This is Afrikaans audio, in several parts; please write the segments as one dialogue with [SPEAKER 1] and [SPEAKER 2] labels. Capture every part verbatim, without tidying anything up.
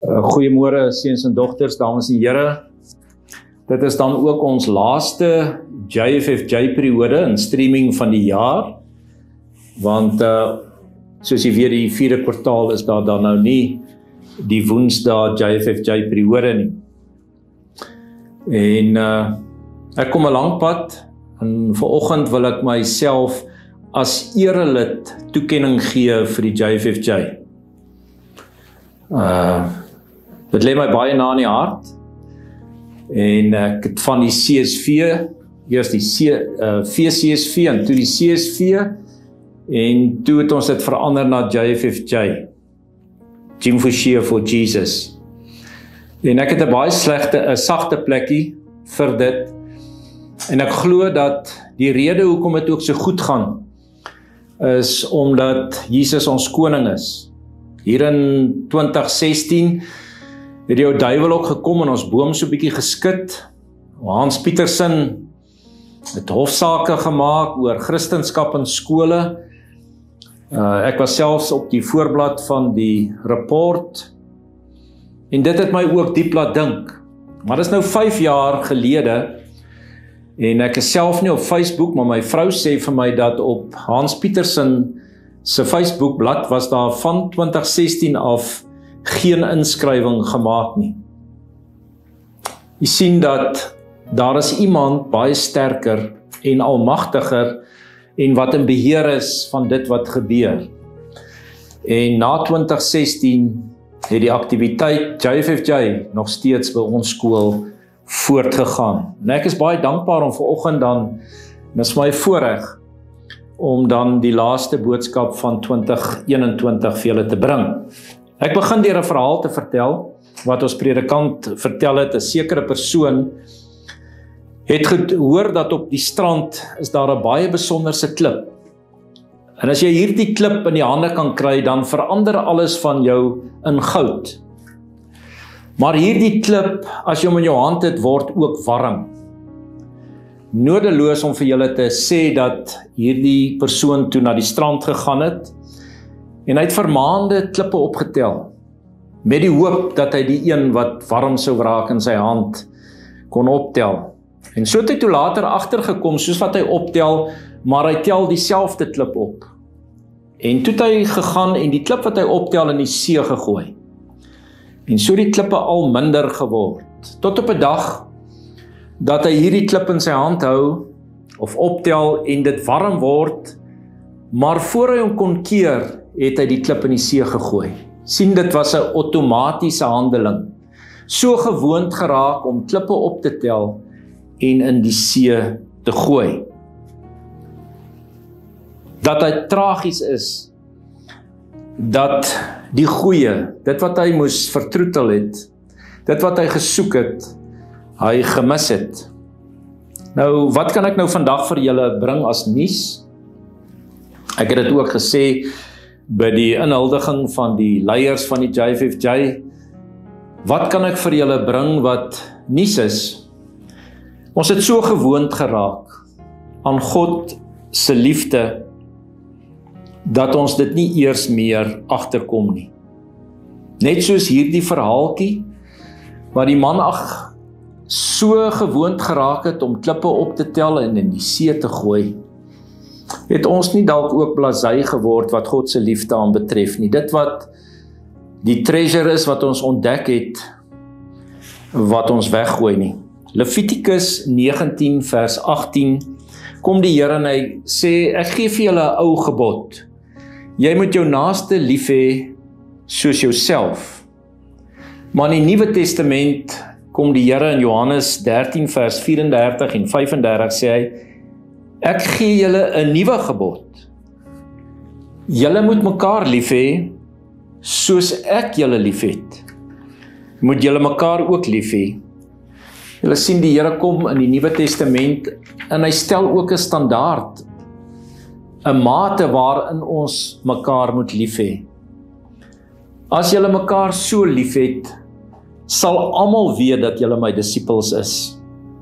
[SPEAKER 1] Uh, Goeiemôre seuns en dogters, dames en here. Dit is dan ook ons laaste J F F J periode in streaming van die jaar. Want uh, soos jy weet, die vierde kwartaal is daar dan nou nie die Woensdae J F F J periode nie. En uh, ek kom 'n lang pad en vanoggend wil ek myself as erelid toekenning gee vir die J F F J. Uh, dit lê my baie na in die hart. En ek het van die C S V, eers die C, uh, V C S V en toe die C S V, en toe het ons dit verander na J F F J, Jim Fouché for Jesus. En ek het 'n baie slegte, 'n sagte plekkie vir dit, en ek glo dat die rede hoekom dit ook so goed gaan, is omdat Jesus ons koning is. Hier in twintig sestien het die ou duiwel ook gekom en ons boom so 'n bietjie geskit. Hans Pietersen het hofsaake gemaak oor Christendom in skole. Uh, ek was selfs op die voorblad van die rapport. En dit het my ook diep laat dink. Maar dit is nou vyf jaar gelede, en ek is self nie op Facebook, maar my vrou sê vir my dat op Hans Pietersen se Facebookblad was daar van twintig sestien af geen inskrywing gemaak nie. Jy sien dat daar is iemand baie sterker en almagtiger en wat in beheer is van dit wat gebeur. En na twintig sestien het die aktiwiteit J F F J nog steeds by ons skool voortgegaan. En ek is baie dankbaar om vanoggend dan, en dit is my voorreg, om dan die laaste boodskap van twintig eenentwintig vir julle te bring. Ek begin deur 'n verhaal te vertel, wat ons predikant vertel het. 'n sekere persoon het gehoor dat op die strand is daar 'n baie besonderse klip. En as jy hierdie klip in die hande kan kry, dan verander alles van jou in goud. Maar hierdie klip, as jy hom in jou hand het, word ook warm. Nodeloos om vir julle te sê dat hierdie persoon toe na die strand gegaan het, en hy het vir maande klippe opgetel, met die hoop dat hy die een wat warm sou raak in sy hand kon optel. En so het hy toe later agtergekom, soos wat hy optel, maar hy tel dieselfde klip op. En toe het hy gegaan en die klip wat hy optel in die see gegooi. En so die klippe al minder geword, tot op 'n dag, dat hy hierdie klip in sy hand hou, of optel, en dit warm word, maar voor hy hom kon keer, het hy die klip in die see gegooi. Sien, dit was 'n outomatiese handeling. So gewoond geraak om klippe op te tel, en in die see te gooi. Dat hy tragies is, dat die goeie, dit wat hy moes vertroetel het, dit wat hy gesoek het, hy gemis het. Nou, wat kan ek nou vandag vir julle bring as nuus? Ek het dit ook gesê by die inhuldiging van die leiers van die J F F J. Wat kan ek vir julle bring wat nuus is? Ons het so gewoond geraak aan God se liefde, dat ons dit nie eers meer agterkom nie. Net soos hierdie verhaaltjie, waar die man ag so gewoond geraak het om klippe op te tel en in die see te gooi, het ons nie dalk ook blasey geword wat God se liefde aan betref nie. Dit wat die treasure is wat ons ontdek het, wat ons weggooi nie. Levitikus negentien vers agttien, kom die Here en hy sê, ek gee vir julle 'n ou gebod. Jy moet jou naaste lief hê soos jouself. Maar in die Nuwe Testament kom die Here in Johannes dertien vers vyf en dertig en vyf en dertig sê hy, ek gee julle 'n nuwe gebod. Julle moet mekaar lief hê soos ek julle lief het. Moet julle mekaar ook lief hê. Julle sien, die Here kom in die Nuwe Testament en hy stel ook 'n standaard, 'n mate waarin ons mekaar moet lief hê. As julle mekaar so lief het, sal almal weet dat julle my disippels is.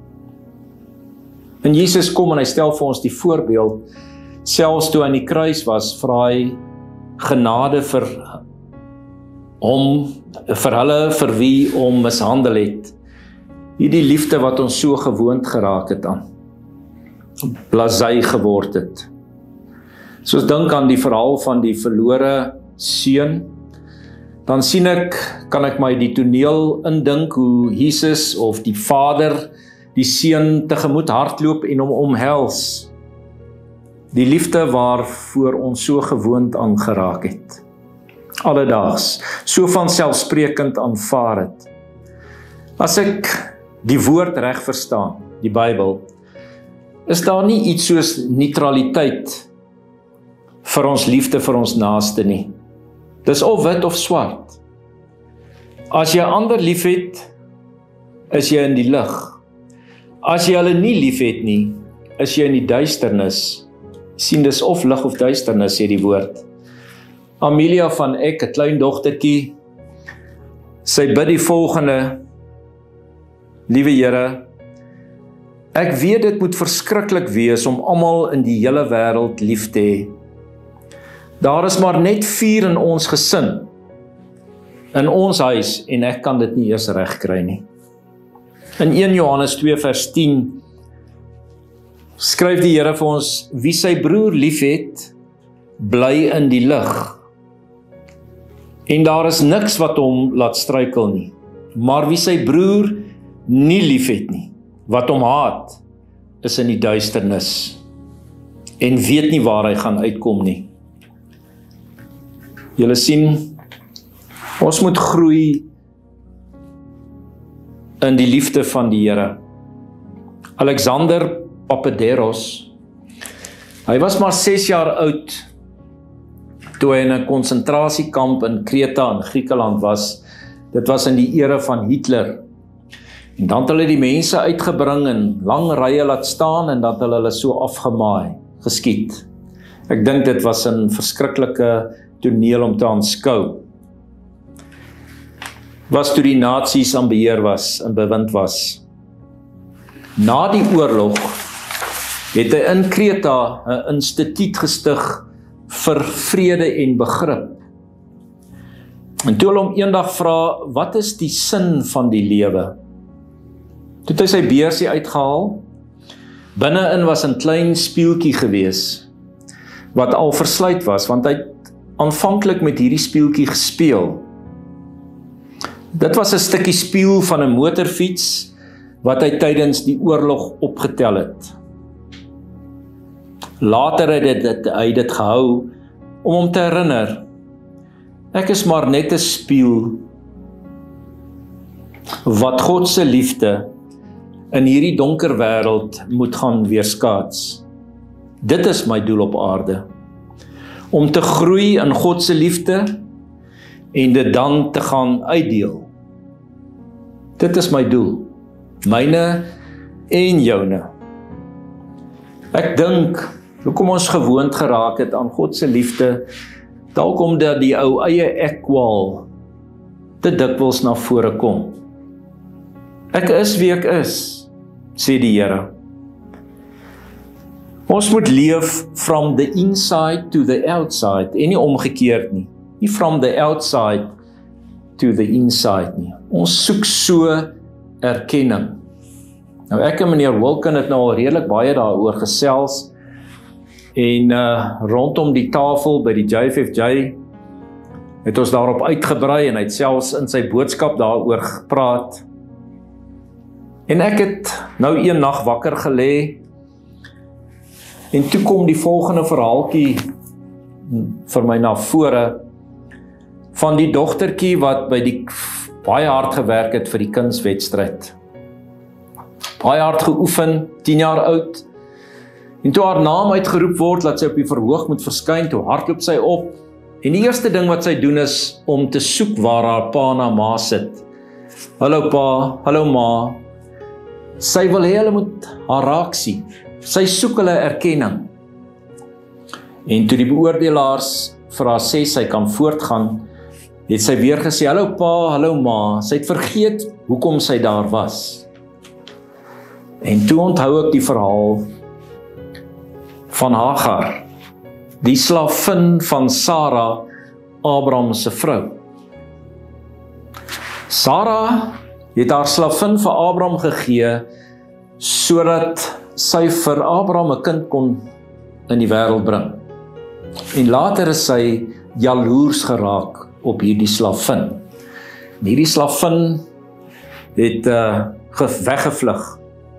[SPEAKER 1] En Jesus kom en hy stel vir ons die voorbeeld, selfs toe hy aan die kruis was, vra hy genade vir hom vir hulle vir wie hom mishandel het. Hierdie liefde wat ons so gewoond geraak het aan, blasey geword het. Soos dink aan die verhaal van die verlore seun, dan sien ek, kan ek my die toneel indink hoe Jesus of die Vader die seun tegemoet hardloop en hom omhels. Die liefde waarvoor ons so gewoond aangeraak het. Alledaags, so vanselfsprekend aanvaar het. As ek die woord reg verstaan, die Bybel, is daar nie iets soos neutraliteit vir ons liefde vir ons naaste nie. Dis of wit of swart. As jy ander lief het, is jy in die lig. As jy hulle nie lief het nie, is jy in die duisternis. Sien, dis of lig of duisternis, sê die woord. Amelia van Ek, 'n klein dogtertjie, sy bid die volgende: Liewe Here, ek weet dit moet verskriklik wees om almal in die hele wêreld lief te hê. Daar is maar net vier in ons gesin, in ons huis, en ek kan dit nie eers reg kry nie. In een Johannes twee vers tien skryf die Here vir ons: wie sy broer lief het, bly in die lig. En daar is niks wat hom laat struikel nie. Maar wie sy broer nie lief het nie, wat hom haat, is in die duisternis en weet nie waar hy gaan uitkom nie. Julle sien, ons moet groei in die liefde van die Here. Alexander Papaderos, hy was maar ses jaar oud toe hy in 'n konsentrasiekamp in Kreta in Griekeland was. Dit was in die ere van Hitler. En dan het hulle die mense uitgebring en lang rye laat staan en dan het hulle hulle so afgemaai, geskiet. Ek dink dit was 'n verskriklike toneel om te aanskou. Was toe die nasies aan beheer was en bewind was. Na die oorlog het hy in Kreta 'n instituut gestig vir vrede en begrip. En toe hulle hom eendag vra, wat is die sin van die lewe? Toe het hy sy beursie uitgehaal. Binne-in was 'n klein spieeltjie gewees, wat al versluit was, want hy het aanvanklik met hierdie spieeltjie gespeel. Dit was 'n stukkie spieël van 'n motorfiets, wat hy tydens die oorlog opgetel het. Later het hy dit, hy dit gehou, om hom te herinner, ek is maar net 'n spieël, wat God se liefde in hierdie donker wêreld moet gaan weerskaats. Dit is my doel op aarde, om te groei in God se liefde, en dit dan te gaan uitdeel. Dit is my doel, myne en joune. Ek dink, hoekom ons gewoond geraak het aan God se liefde, dalk omdat die ou eie ek-kwaal te dikwels na vore kom. Ek is wie ek is, sê die Here. Ons moet leef from the inside to the outside, en nie omgekeerd nie. Nie from the outside to the inside nie. Ons soek so erkenning. Nou ek en meneer Wilkin het nou al redelik baie daaroor gesels, en uh, rondom die tafel by die J F F J het ons daarop uitgebrei, en hy het selfs in sy boodskap daaroor gepraat. En ek het nou een nag wakker gelê, en toe kom die volgende verhaaltjie vir my na vore, van die dogtertjie wat by die baie hard gewerk het vir die kunswedstryd. Baie hard geoefen, tien jaar oud, en toe haar naam uitgeroep word, dat sy op die verhoog moet verskyn, toe hardloop sy op, en die eerste ding wat sy doen is, om te soek waar haar pa na ma sit. Hallo pa, hallo ma, sy wil hê hulle moet haar raak sien, sy soek hulle erkenning. En toe die beoordelaars vir haar sê sy kan voortgaan, het sy weer gesê, hallo pa, hallo ma, sy het vergeet hoekom sy daar was. En toe onthou ek die verhaal van Hagar, die slavin van Sara, Abraham se vrou. Sara het haar slavin vir Abraham gegee, sodat sy vir Abraham 'n kind kon in die wêreld bring. En later is sy jaloers geraak op hierdie slavin. En hierdie slavin het uh, weggevlug.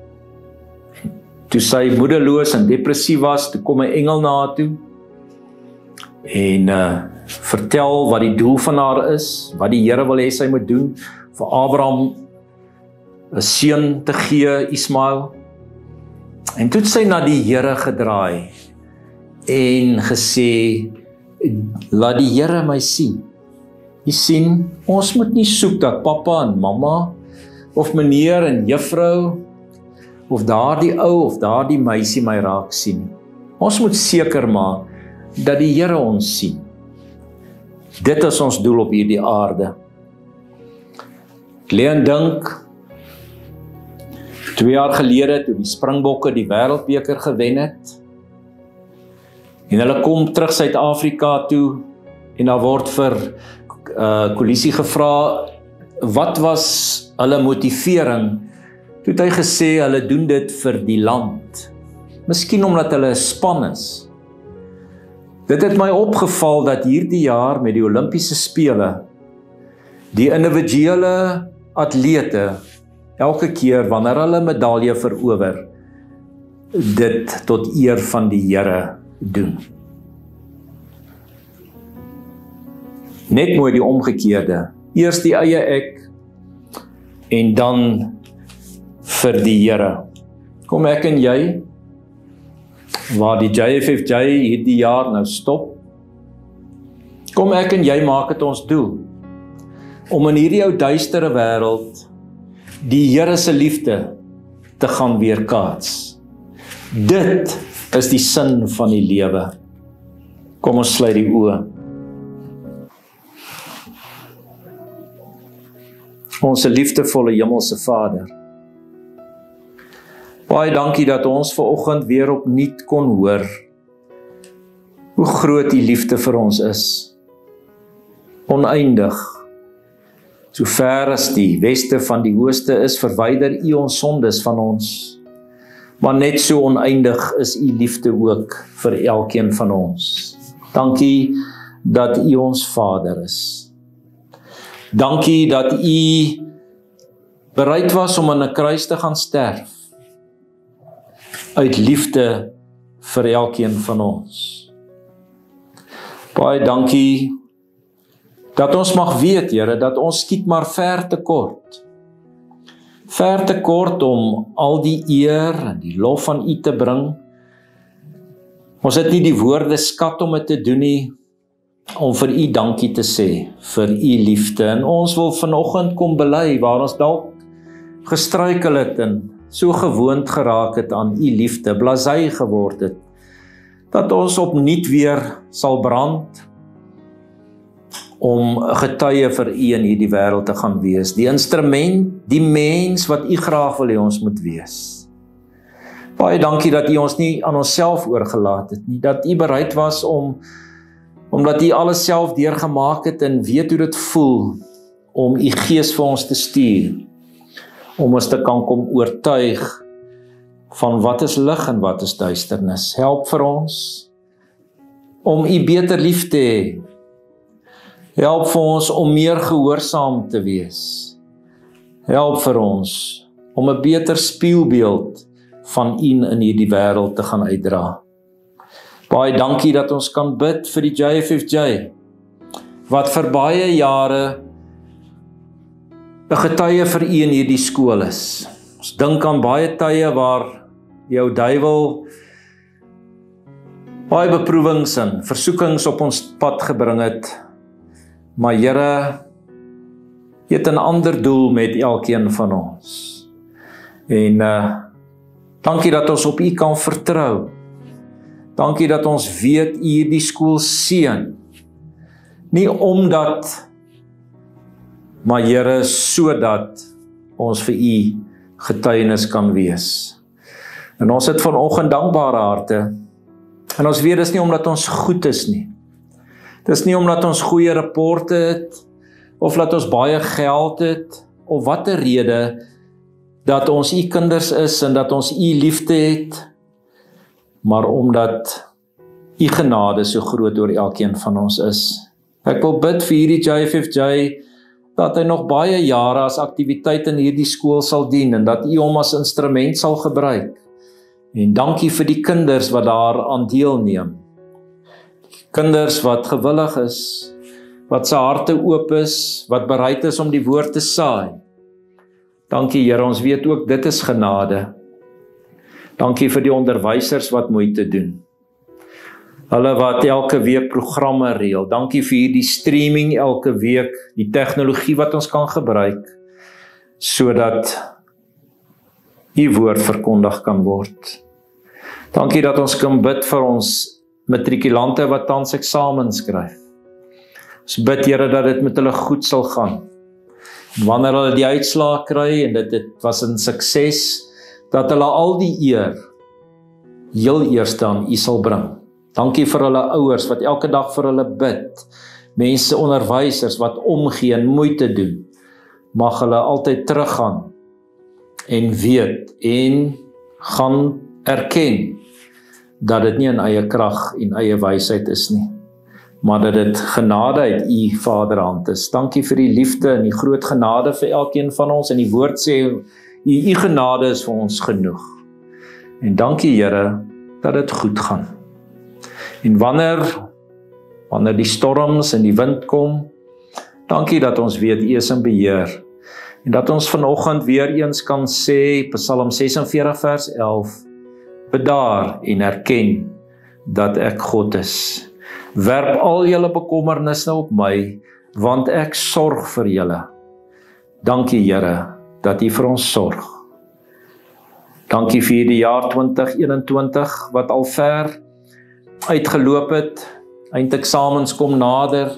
[SPEAKER 1] Toe sy moedeloos en depressief was, toe kom 'n engel na haar toe en uh, vertel wat die doel van haar is, wat die Here wil hê sy moet doen, vir Abraham 'n seun te gee, Ismael. En toe het sy na die Here gedraai en gesê, laat die Here my sien. Jy sien, ons moet nie soek dat pappa en mamma, of meneer en juffrou, of daardie ou of daardie meisie my raak sien. Ons moet seker maak dat die Here ons sien. Dit is ons doel op hierdie aarde. Ek lê en dink, twee jaar gelede toe die Springbokke die Wêreldbeker gewen het, en hulle kom terug Suid-Afrika toe, en daar word vir uh, Kolisi gevra, wat was hulle motivering? Toe het hy gesê, hulle doen dit vir die land. Miskien omdat hulle 'n span is. Dit het my opgeval dat hierdie jaar met die Olimpiese spele, die individuele atlete, elke keer wanneer hulle medalje verower, dit tot eer van die Here doen. Net mooi die omgekeerde. Eers die eie ek, en dan vir die Here. Kom ek en jy, waar die J F F J hierdie jaar nou stop, kom ek en jy maak dit ons doel, om in hierdie ou duistere wêreld, die Here se liefde te gaan weerkaats. Dit is die sin van die lewe. Kom ons sluit die oë. Ons liefdevolle hemelse Vader, baie dankie dat ons vanoggend weer opnuut kon hoor hoe groot die liefde vir ons is. Oneindig. So ver as die weste van die ooste is, verwyder U ons sondes van ons. Maar net so oneindig is U liefde ook vir elkeen van ons. Dankie dat U ons Vader is. Dankie dat U bereid was om aan 'n kruis te gaan sterf, uit liefde vir elkeen van ons. Baie dankie dat ons mag weet, Here, dat ons skiet maar ver te kort. Ver te kort om al die eer en die lof van U te bring. Ons het nie die woorde skat om dit te doen nie, om vir U dankie te sê, vir U liefde. En ons wil vanoggend kom bely, waar ons dalk gestruikel het en so gewoond geraak het aan U liefde, blasey geword het, dat ons opnuut weer sal brand, om getuie vir U in hierdie wêreld te gaan wees, die instrument, die mens wat U graag wil hê ons moet wees. Baie dankie dat U ons nie aan onsself oorgelaat het nie, dat U bereid was om, omdat U alles self deurgemaak het en weet hoe dit voel, om U Gees vir ons te stuur, om ons te kan kom oortuig van wat is lig en wat is duisternis. Help vir ons om U beter lief te hê. Help vir ons om meer gehoorsaam te wees. Help vir ons om 'n beter spieelbeeld van U in hierdie wêreld te gaan uitdra. Baie dankie dat ons kan bid vir die J F F J, wat vir baie jare 'n getuie vir U in hierdie skool is. Ons dink aan baie tye waar jou duiwel baie beproewings en versoekings op ons pad gebring het. Maar Here, U het 'n ander doel met elkeen van ons. En uh, dankie dat ons op U kan vertrou. Dankie dat ons weet U hierdie skool seën. Nie omdat, maar Here, sodat ons vir U getuienis kan wees. En ons het vanoggend dankbare harte. En ons weet dis nie omdat ons goed is nie. Dis nie omdat ons goeie rapporte het, of dat ons baie geld het, of wat 'n rede, dat ons u kinders is en dat ons u liefde het, maar omdat u genade so groot oor elkeen van ons is. Ek wil bid vir hierdie J F F J, dat hy nog baie jare as aktiwiteit in hierdie skool sal dien, en dat u hom as instrument sal gebruik. En dankie vir die kinders wat daaraan deelneem. Kinders wat gewillig is, wat se harte oop is, wat bereid is om die woord te saai. Dankie Here, ons weet ook dit is genade. Dankie vir die onderwysers wat moeite doen. Hulle wat elke week programme reël. Dankie vir hierdie streaming elke week, die tegnologie wat ons kan gebruik, sodat u woord verkondig kan word. Dankie dat ons kan bid vir ons matrikulante wat tans eksamens skryf. Ons bid Here dat dit met hulle goed sal gaan. En wanneer hulle die uitslae kry en dit, dit was 'n sukses, dat hulle al die eer heel eerste aan u sal bring. Dankie vir hulle ouers wat elke dag vir hulle bid. Mense, onderwysers wat omgee en moeite doen. Mag hulle altyd teruggaan en weet en gaan erken dat dit nie in eie krag en eie wysheid is nie, maar dat dit genade uit u Vaderhand is. Dankie vir die liefde en die groot genade vir elkeen van ons, en die woord sê, u, u genade is vir ons genoeg. En dankie Here, dat dit goed gaan. En wanneer, wanneer die storms en die wind kom, dankie dat ons weet u is in beheer. En dat ons vanoggend weer eens kan sê, Psalm ses en veertig vers elf, bedaar en erken dat ek God is. Werp al julle bekommernisse op my, want ek sorg vir julle. Dankie Here, dat u vir ons sorg. Dankie vir die jaar twintig eenentwintig, wat al ver uitgeloop het, eindeksamens kom nader,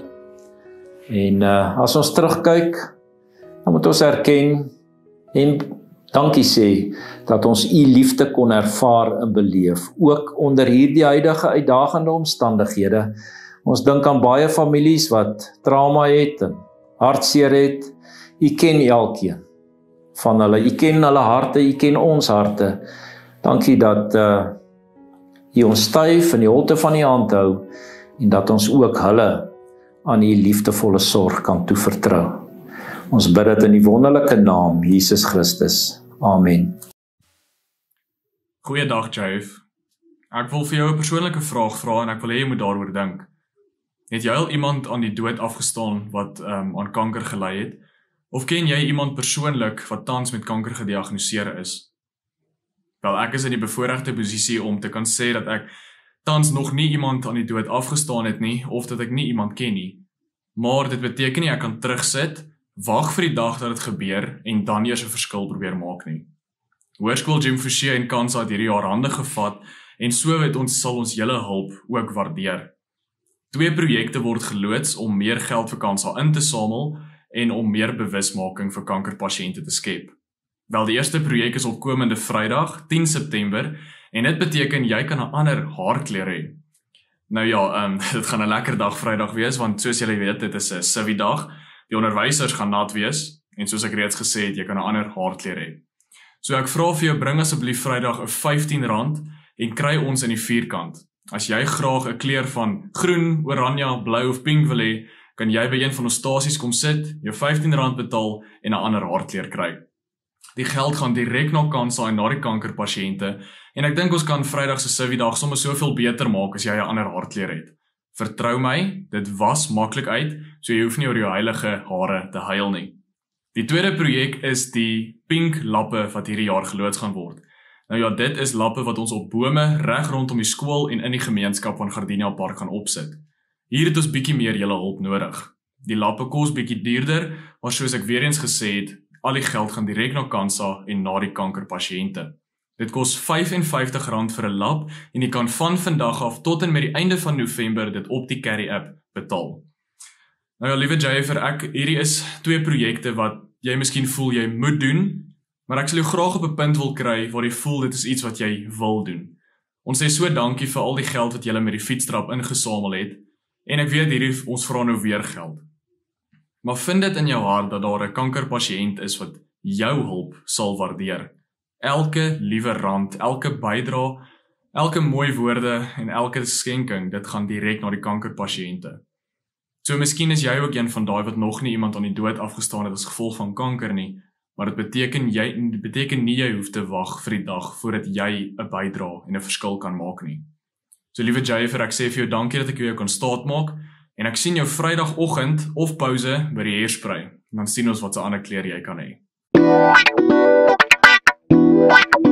[SPEAKER 1] en uh, as ons terugkyk, dan moet ons erken, en dankie sê, dat ons u liefde kon ervaar en beleef, ook onder hierdie huidige uitdagende omstandighede. Ons dink aan baie families wat trauma het, en hartseer het. U ken elkeen van hulle, u ken hulle harte, u ken ons harte. Dankie dat uh, u ons styf in die holte van die hand hou, en dat ons ook hulle aan u liefdevolle sorg kan toevertrou. Ons bid dit in die wonderlike naam, Jesus Christus. Amen.
[SPEAKER 2] Goeiedag, Jave. Ek wil vir jou 'n persoonlike vraag vra en ek wil hê jy moet daaroor dink. Het jy al iemand aan die dood afgestaan wat um, aan kanker gely het? Of ken jy iemand persoonlik wat tans met kanker gediagnoseer is? Wel, ek is in die bevoorregte posisie om te kan sê dat ek tans nog nie iemand aan die dood afgestaan het nie, of dat ek nie iemand ken nie. Maar dit beteken nie ek kan terugsit, wag vir die dag dat dit gebeur en dan eers 'n verskil probeer maak nie. Hoërskool Jim Forshey en Kansa het hierdie jaar hande gevat en so weet ons sal ons julle hulp ook waardeer. Twee projekte word geloods om meer geld vir Kansa in te samel en om meer bewusmaking vir kankerpasiënte te skep. Wel, die eerste projek is op komende Vrydag, tien September, en dit beteken jy kan 'n ander haarkleur hê. Nou ja, um, dit gaan 'n lekker dag Vrydag wees, want soos julle weet, dit is 'n civi dag. Die onderwysers gaan nat wees, en soos ek reeds gesê het, jy kan 'n ander haarkleur hê. So ek vra vir jou, bring asseblief Vrydag 'n vyftien rand en kry ons in die vierkant. As jy graag 'n kleur van groen, oranje, blou of pink wil hê, kan jy by een van ons stasies kom sit, jou vyftien rand betaal en 'n ander haarkleur kry. Die geld gaan direk na Kansa en na die kankerpasiënte, en ek dink ons kan Vrydag se civi-dag sommer soveel beter maak as jy 'n ander haarkleur het. Vertrou my, dit was maklik uit, so jy hoef nie oor jou heilige hare te huil nie. Die tweede projek is die pink lappe wat hierdie jaar geloods gaan word. Nou ja, dit is lappe wat ons op bome reg rondom die skool en in die gemeenskap van Gardenia Park gaan opsit. Hier het ons bietjie meer julle hulp nodig. Die lappe kos bietjie duurder, maar soos ek weer eens gesê het, al die geld gaan direk na Kansa en na die kankerpasiënte. Dit kos vyf en vyftig rand vir 'n lap en jy kan van vandag af tot en met die einde van November dit op die Carry app betaal. Nou ja, liewe Jayfer, ek hierdie is twee projekte wat jy miskien voel jy moet doen, maar ek sal jou graag op 'n punt wil kry waar jy voel dit is iets wat jy wil doen. Ons sê so dankie vir al die geld wat julle met die fietstrap ingesamel het, en ek weet hierdie ons vra nou weer geld. Maar vind dit in jou hart dat daar 'n kankerpasiënt is wat jou hulp sal waardeer. Elke liewe rand, elke bydra, elke mooi woorde en elke skenking, dit gaan direk na die kankerpasiënte. So miskien is jy ook een van daai wat nog nie iemand aan die dood afgestaan het as gevolg van kanker nie, maar dit beteken jy dit beteken nie jy hoef te wag vir die dag voordat jy 'n bydra en 'n verskil kan maak nie. So liewe J F, ek sê vir jou dankie dat ek jou kan staat maak en ek sien jou Vrydagoggend of pouse by die hairspray. Dan sien ons wat 'n ander kleur jy kan hê.